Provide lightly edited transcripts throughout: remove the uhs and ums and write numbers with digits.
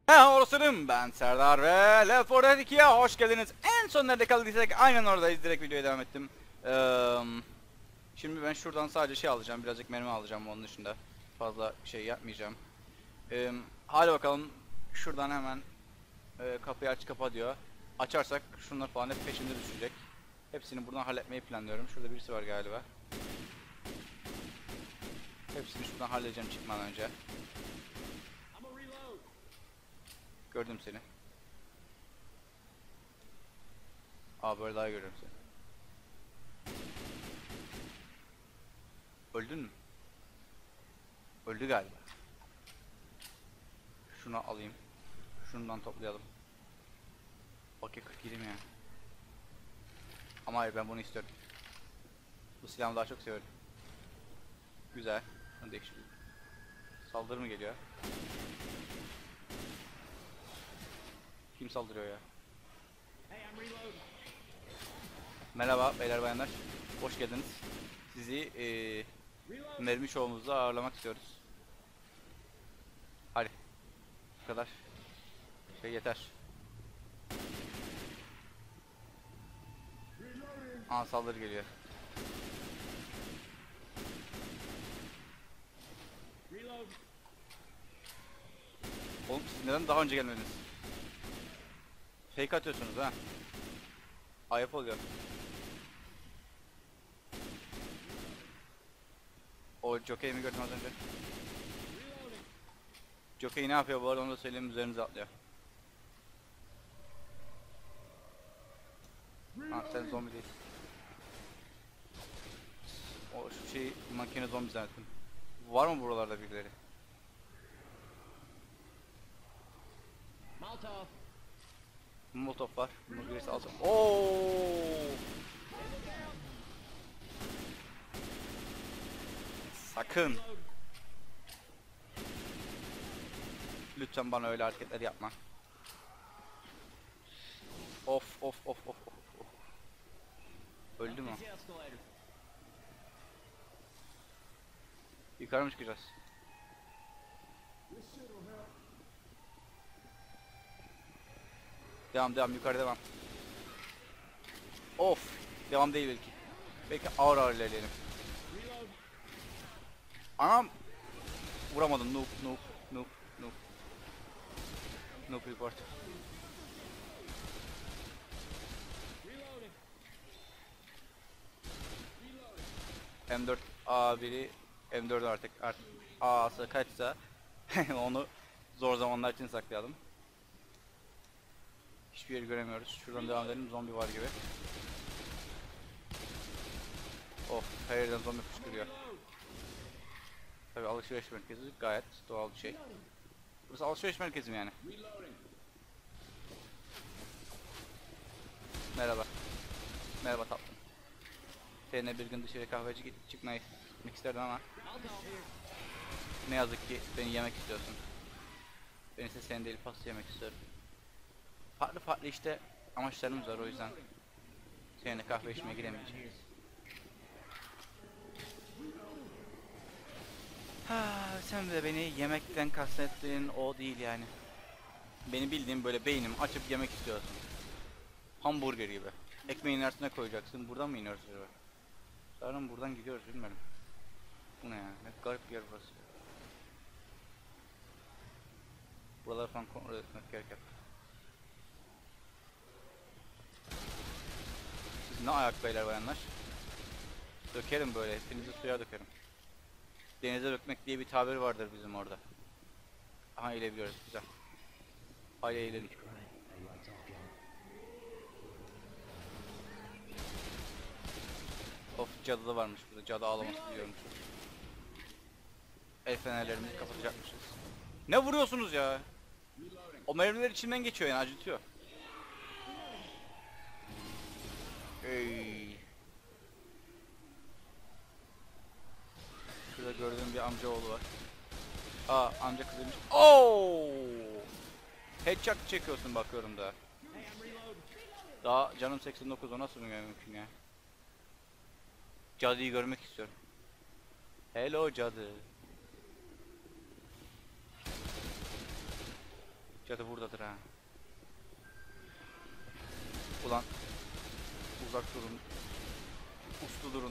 Olasılım, ben Serdar ve Left 4 Dead 2'ye hoş geldiniz. En son nerede kaldıysak aynen oradayız. Direkt videoya devam ettim. Şimdi ben şuradan sadece şey alacağım, birazcık mermi alacağım, onun dışında fazla şey yapmayacağım. Hadi bakalım, şuradan hemen kapıyı aç kapa diyor. Açarsak şunlar falan hep peşinde düşecek. Hepsini buradan halletmeyi planlıyorum. Şurada birisi var galiba. Hepsini şuradan halledeceğim çıkmadan önce. Gördüm seni. Böyle daha görüyorum seni. Öldün mü? Öldü galiba. Şunu alayım. Şundan toplayalım. Okey, 47 mi ya? Ama hayır, ben bunu istiyorum. Bu silahımı daha çok seviyorum. Güzel. Bunu değiştir. Saldırı mı geliyor? Kim saldırıyor ya? Merhaba beyler bayanlar. Hoş geldiniz. Sizi mermi şovumuzda ağırlamak istiyoruz. Hadi. Bu kadar. Şey yeter. Saldırı geliyor. Oğlum siz neden daha önce gelmediniz? Fake atıyorsunuz ha. Ayıp oluyor. O jockey'i mi gördün az önce? Jockey ne yapıyor bu arada, onu da söyleyeyim, üzerimize atlıyor. Sen zombi değil. O şu şey makine zombi zannettim. Var mı buralarda birileri? Molotov var. Bunu birisi alsın. Sakın. Lütfen bana öyle hareketler yapma. Of. Öldü mü? Yukarı mı çıkacağız? Devam yukarı devam. Of. Devam değil belki. Belki ağır ilerleyelim. Anam. Vuramadım. Noob report. M4 A1'i M4 artık A'sı kaçsa onu zor zamanlar için saklayalım. Hiçbir yeri göremiyoruz. Şuradan devam edelim. Zombi var gibi. Of, her yerden zombi fışkırıyor. Tabii alışveriş merkezi gayet doğal bir şey. Burası alışveriş merkezi mi yani? Merhaba. Merhaba tatlım. Seninle bir gün dışarı kahveci çıkmayı gitmek isterdim ama ne yazık ki beni yemek istiyorsun. Ben ise seni değil, pasta yemek istiyorum. Farklı işte amaçlarımız var, o yüzden seninle kahve içmeye giremeyeceğiz. Sen de beni yemekten kastettiğin o değil yani. Beni bildiğin böyle beynimi açıp yemek istiyorsun. Hamburger gibi. Ekmeğin arasına koyacaksın. Buradan mı iniyoruz acaba? Sanırım buradan gidiyoruz, bilmiyorum. Bu ne ya? Ne garip bir yer burası. Buraları falan kontrol etmek gerekiyor. Siz ne ayak beyler bayanlar? Dökerim böyle, hepinizi suya dökerim. Denize dökmek diye bir tabir vardır bizim orada. Aha, eğilebiliyoruz, güzel. Haydi eğilelim. Of, cadı da varmış burada, cadı ağlaması duyuyormuş. El fenerlerimizi kapatacakmışız. Ne vuruyorsunuz ya? O mermiler içinden geçiyor yani, acıtıyor. Ey. Şurada gördüğüm bir amcaoğlu var. Amca kızıymış. Headshot çekiyorsun bakıyorum da. Daha canım 89, o nasıl mümkün ya? Cadıyı görmek istiyorum. Hello cadı. Cadı buradadır ha. Ulan uzak durun. Uslu durun.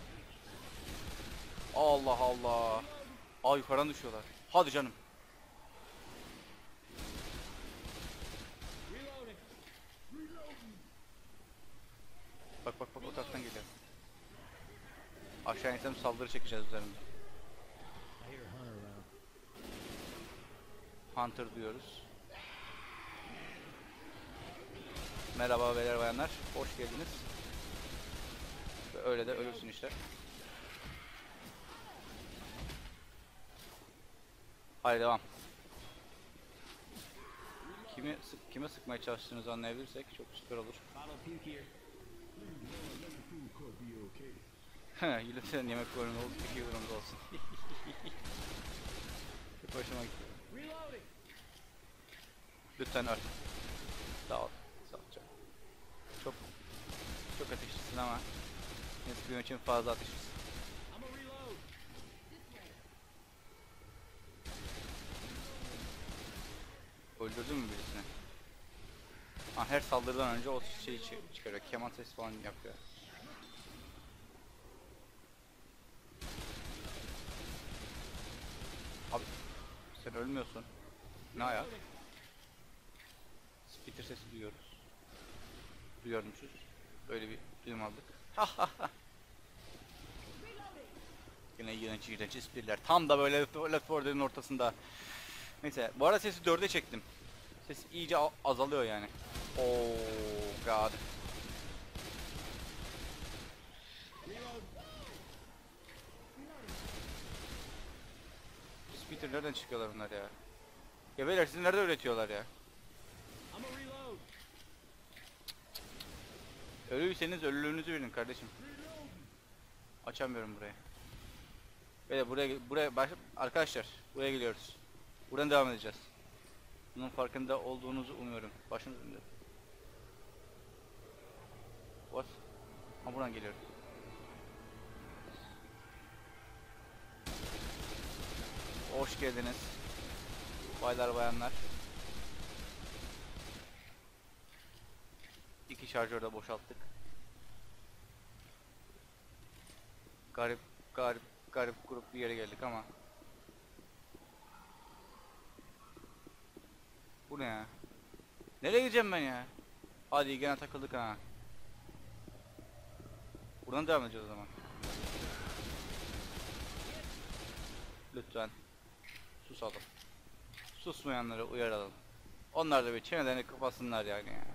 Allah Allah. Aa, yukarıdan düşüyorlar. Hadi canım. Bak bak bak, o taraftan geliyor. Aşağı insem saldırı çekeceğiz üzerimize. Hunter diyoruz. Merhaba beyler bayanlar. Hoş geldiniz. Ve öyle de ölürsün işte. Haydi devam. Kime sıkmaya çalıştığınızı anlayabilirsek çok süper olur. Lütfen yemek bölümü olsun, 2 yorumumuz olsun. Çok hoşuma gitti. Lütfen öl. Sağ ol. Sağ ol canım. Çok çok ateşlisin ama benim için fazla ateşlisin. Öldürdün mü birisini? Ha, her saldırıdan önce o şeyi çıkarıyor. Keman sesi falan yapıyor. Abi sen ölmüyorsun. Ne ayak? Spitter sesi duyuyoruz. Duyuyormuşuz. Böyle bir duyum aldık. Yine iğrenç espriler. Tam da böyle Left 4 Dead'in ortasında. Neyse, bu arada sesi 4'e çektim. Ses iyice azalıyor yani. Oh god. Spitter nereden çıkıyorlar bunlar ya? Ya beyler, sizi nerede öğretiyorlar ya? Ölüyseniz ölülüğünüzü bilin kardeşim. Açamıyorum burayı. Böyle arkadaşlar, buraya geliyoruz. Buradan devam edeceğiz. Bunun farkında olduğunuzu umuyorum. Başınız önünde. What? Ha, buradan geliyorum. Hoş geldiniz. Baylar bayanlar. 2 şarjör de boşalttık. Garip grup bir yere geldik ama. Bu ne ya? Nereye gideceğim ben ya? Hadi gene takıldık ha. Buradan devam edeceğiz o zaman. Lütfen susalım. Susmayanları uyaralım. Onlar da bir çenelerini kapatsınlar yani ya.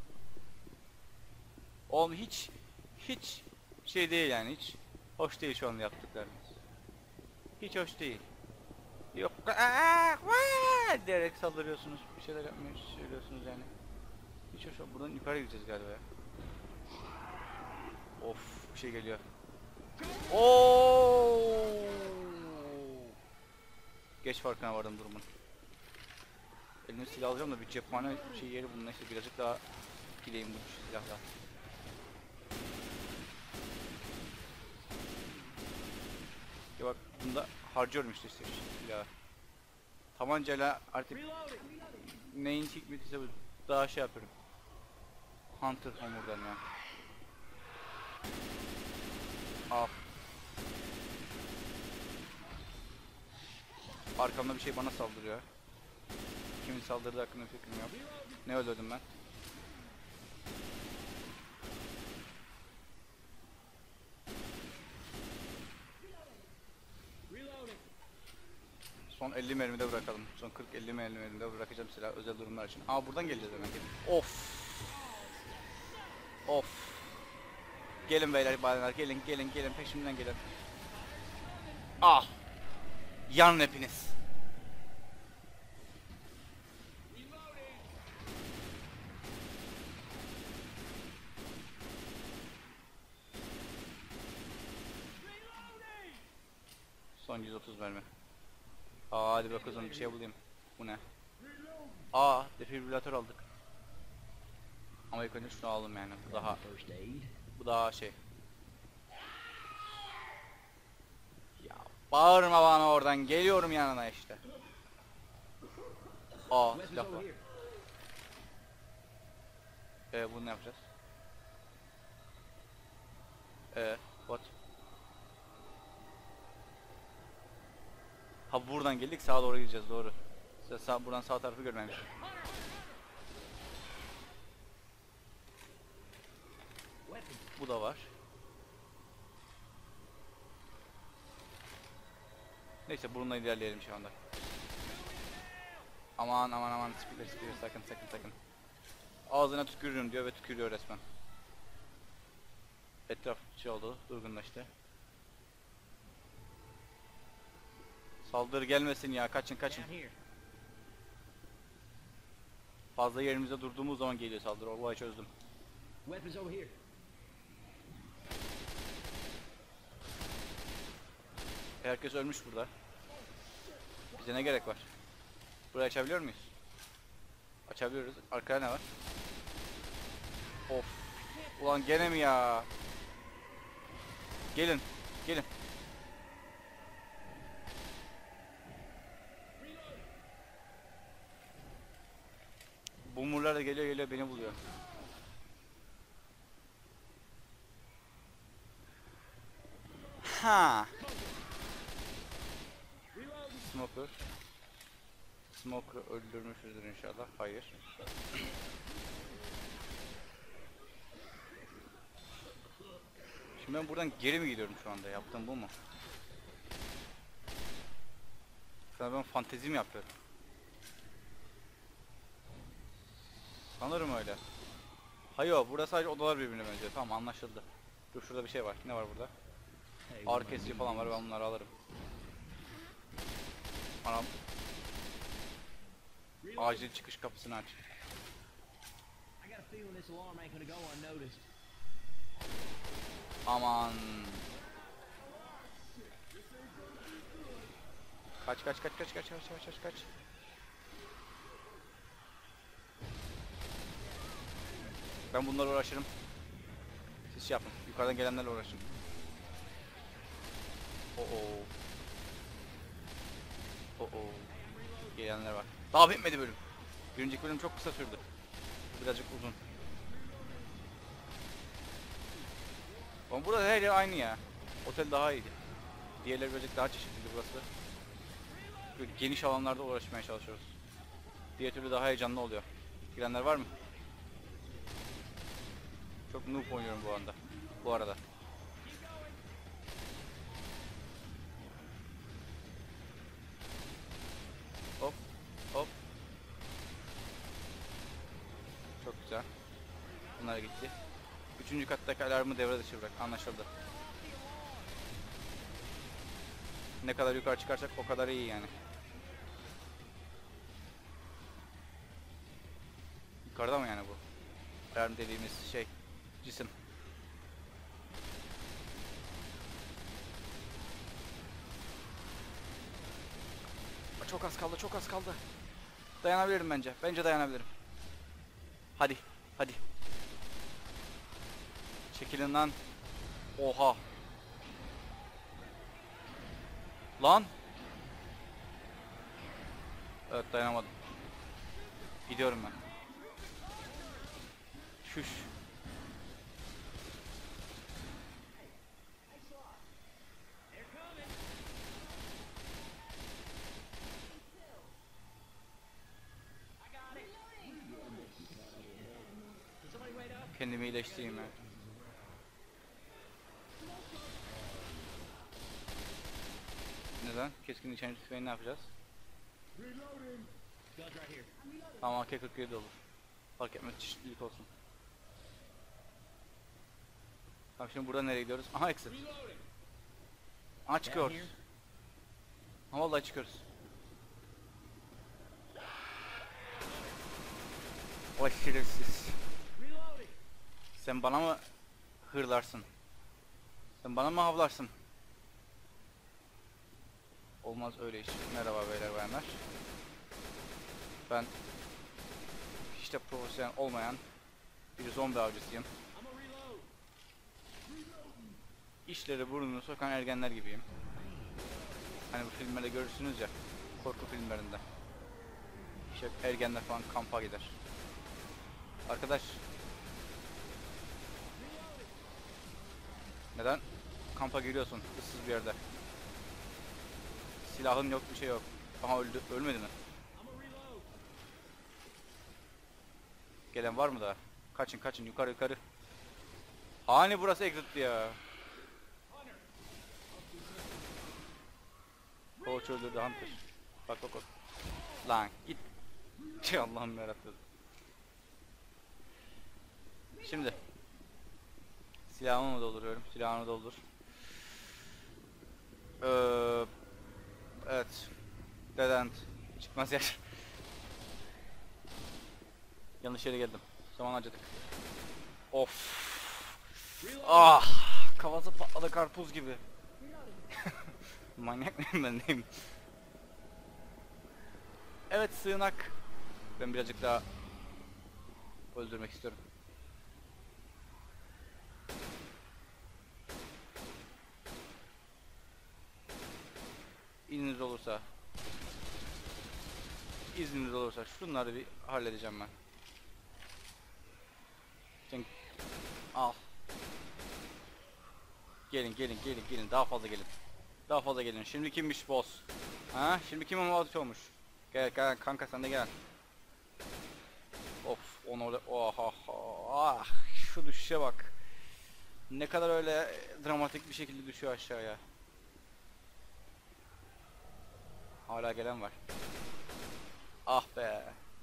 Oğlum hiç şey değil yani, hiç hoş değil şu an yaptıklarımız. Hiç hoş değil. Yok diyerek saldırıyorsunuz, bir şeyler yapmaya söylüyorsunuz yani. Hiç hoş. Buradan yukarı gideceğiz galiba ya. Of, bir şey geliyor. Oo! Geç farkına vardım durumun. Elime silah alacağım da bir cephane şey yeri bunun, neyse birazcık daha gideyim bu silahla. Ya bak, bunda harcıyorum işte silahı. Tabancayla artık neyin hikmetiyse daha şey yapıyorum. Hunter hamurdan ya. Al. Arkamda bir şey bana saldırıyor. Kimin saldırdığı hakkında fikrim yok. Ne öldürdüm ben? Son 50 mermide bırakalım. Son 40-50 mermide bırakacağım silah özel durumlar için. Aa, buradan geleceğiz demek ki. Of. Of. Gelin beyler bayanlar, gelin peşimden gelin. Ah. Yanın hepiniz. Son 130 mermi. Aa, hadi bakalım bir şey bulayım. Bu ne? Aa, defibrilatör aldık. Ama ilk önce şunu alalım yani. Bu daha şey. Ya bağırma bana oradan, geliyorum yanına işte. Aa, silah var. Bunu ne yapacağız? What? Ha, buradan geldik, sağa doğru gideceğiz, doğru. Buradan sağ tarafı görmemişim. Bu da var. Neyse, bununla ilerleyelim şu anda. Aman aman aman, speaker sakın. Ağzına tükürürüm diyor ve tükürüyor resmen. Etraf şey oldu, durgunlaştı. Saldırı gelmesin ya, kaçın. Fazla yerimizde durduğumuz zaman geliyor saldırı, olayı çözdüm. Herkes ölmüş burada. Bize ne gerek var? Burayı açabiliyor muyuz? Açabiliyoruz. Arkada ne var? Of. Ulan gene mi ya? Gelin. Boomer'lar da geliyor beni buluyor. Ha. Smoker öldürmüşüzdür inşallah. Hayır. Şimdi ben buradan geri mi gidiyorum şu anda? Yaptığım bu mu? Sana ben fantezi mi yapıyorum? Sanırım öyle. Hayır, burada sadece odalar birbirine benziyor. Tamam, anlaşıldı. Dur, şurada bir şey var. Ne var burada? Ağrı kesici falan var, ben bunları alırım. Anam. Acil çıkış kapısını aç. Aman. Kaç. Ben bunlarla uğraşırım. Siz şey yapın. Yukarıdan gelenlerle uğraşın. Oo. Gelenler var. Daha bitmedi bölüm. Birinci bölüm çok kısa sürdü. Birazcık uzun. Ama burada her yer aynı ya. Otel daha iyiydi. Diğerleri birazcık daha çeşitliydi burası. Böyle geniş alanlarda uğraşmaya çalışıyoruz. Diğer türlü daha heyecanlı oluyor. Girenler var mı? Çok noob oynuyorum bu arada. Hop. Çok güzel. Bunlar gitti. Üçüncü kattaki alarmı devre dışı bırak. Anlaşıldı. Ne kadar yukarı çıkarsak o kadar iyi yani. Yukarıda mı yani bu? Alarm dediğimiz şey. Cisim. Çok az kaldı. Dayanabilirim bence. Bence dayanabilirim. Hadi. Çekilin lan. Oha. Lan. Evet, dayanamadım. Gidiyorum ben. Şuş. Kendimi iyileştireyim ya. Neden? Keskin nişancı tüfeğini ne yapacağız? Tamam, AK-47 olur. Fark etmez, çeşitlilik olsun. Tamam, şimdi buradan nereye gidiyoruz? Aha, exit. Aha, çıkıyoruz. Ha, vallahi çıkıyoruz. Vay şerefsiz. Sen bana mı hırlarsın? Sen bana mı havlarsın? Olmaz öyle iş. Merhaba beyler bayanlar. Ben hiç de profesyonel olmayan bir zombi avcısıyım. İşleri burnunu sokan ergenler gibiyim. Hani bu filmlerde görürsünüz ya, korku filmlerinde. bir şey yok. Ergenler falan kampa gider. Arkadaş. Neden kampa giriyorsun ıssız bir yerde? Silahın yok, bir şey yok. Aha öldü, ölmedi mi? Gelen var mı daha? Kaçın kaçın, yukarı yukarı. Hani burası exit ya? Koç öldürdü Hunter. Bak bak bak. Lan git. Allah'ım yarabbim. Şimdi silahımı mı dolduruyorum? Silahını doldur. Evet. Dead end. Çıkmaz yer. Yanlış yere geldim. Zaman harcadık. Of. Ah, kafası patladı karpuz gibi. Manyak mıyım ben neyim? Evet, sığınak. Ben birazcık daha öldürmek istiyorum. İzniniz olursa. İzniniz olursa şunları bir halledeceğim ben. Sen al. Gelin gelin gelin gelin, daha fazla gelin. Daha fazla gelin. Şimdi kimmiş boss? Ha? Şimdi kim muhabbet olmuş? Gel gel kanka, sen de gel. Of, onu orada. Oha. Ah, şu düşüşe bak. Ne kadar öyle dramatik bir şekilde düşüyor aşağıya. Hala gelen var. Ah be.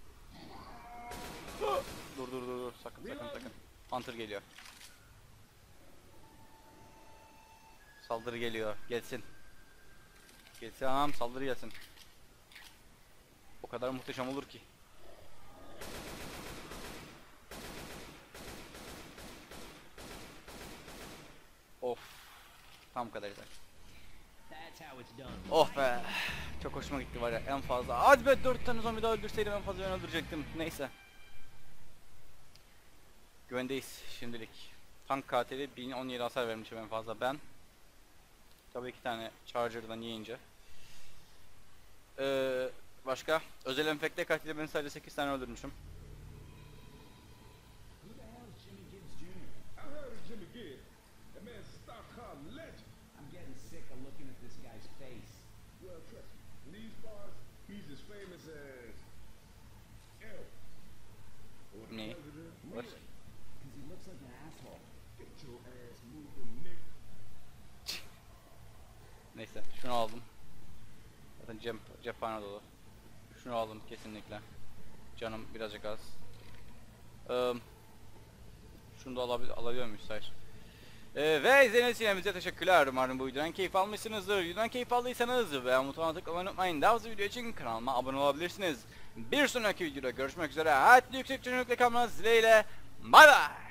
Dur dur dur dur, sakın sakın sakın. Hunter geliyor. Saldırı geliyor. Gelsin. Gelsin anam, saldırı gelsin. O kadar muhteşem olur ki. Of. Tam kadar güzel. Oh be. Çok hoşuma gitti var ya, en fazla. Hadi be, 4 tane zombi daha öldürseydim en fazla ben öldürecektim. Neyse. Güvendeyiz şimdilik. Tank katili 1017 hasar vermişim en fazla ben. Tabii 2 tane charger'dan yiyince. Başka? Özel enfekte katili ben sadece 8 tane öldürmüşüm. Ne? What? Neyse, şunu aldım. Zaten cephane dolu. Şunu aldım kesinlikle. Canım birazcık az. Şunu da alabiliyor muyuz? Hayır. Ve izlediğiniz için hepinize teşekkürler. Umarım bu videodan keyif almışsınızdır. Videodan keyif aldıysanız ve butonuna tıklamayı unutmayın. Daha fazla video için kanalıma abone olabilirsiniz. Bir sonraki videoda görüşmek üzere. Hayatlı yüksek çözünürlükle kalmanız dileğiyle. Bay bay.